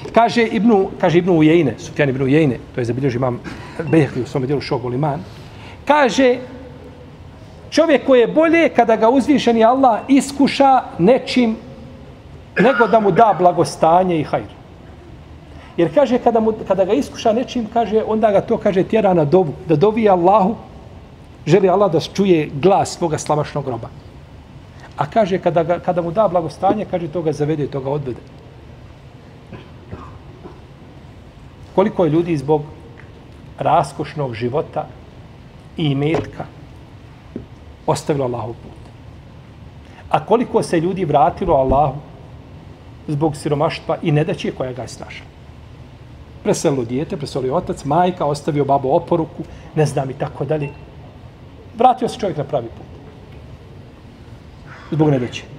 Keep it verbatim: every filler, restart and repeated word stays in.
Kaže Ibnu, kaže Ibnu Ujejne, Sufjan Ibnu Ujejne, to je zabilježi imam Bejhaqi u svom djelu Šogul Iman, kaže čovjek koji je bolje kada ga uzvišeni Allah iskuša nečim nego da mu da blagostanje i hajr. Jer kaže kada, mu, kada ga iskuša nečim, kaže onda ga to kaže tjera na dovu, da dovi Allahu, želi Allah da čuje glas svoga slavašnog groba. A kaže kada, ga, kada mu da blagostanje, kaže to ga zavede, to ga odvede. Koliko je ljudi zbog raskošnog života i imetka ostavilo Allahov put. A koliko se ljudi vratilo Allahu zbog siromaštva i nedaće koja ga je snašla. Preselilo dijete, preselio otac, majka, ostavio babo oporuku, ne znam i tako dalje. Vratio se čovjek na pravi put. Zbog nedaće.